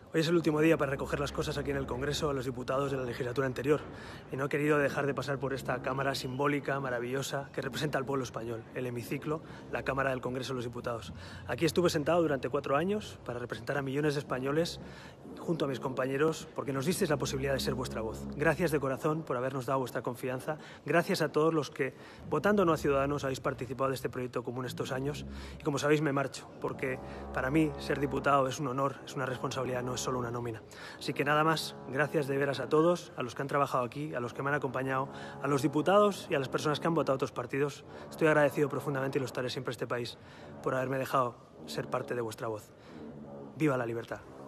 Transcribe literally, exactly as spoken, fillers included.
Hoy es el último día para recoger las cosas aquí en el Congreso a los diputados de la legislatura anterior y no he querido dejar de pasar por esta cámara simbólica, maravillosa, que representa al pueblo español, el hemiciclo, la Cámara del Congreso de los Diputados. Aquí estuve sentado durante cuatro años para representar a millones de españoles junto a mis compañeros porque nos disteis la posibilidad de ser vuestra voz. Gracias de corazón por habernos dado vuestra confianza. Gracias a todos los que, votando no a Ciudadanos, habéis participado de este proyecto común estos años. Y como sabéis, me marcho porque para mí ser diputado es un honor, es una responsabilidad, no es solo una nómina. Así que nada más, gracias de veras a todos, a los que han trabajado aquí, a los que me han acompañado, a los diputados y a las personas que han votado a otros partidos. Estoy agradecido profundamente y lo estaré siempre a este país por haberme dejado ser parte de vuestra voz. ¡Viva la libertad!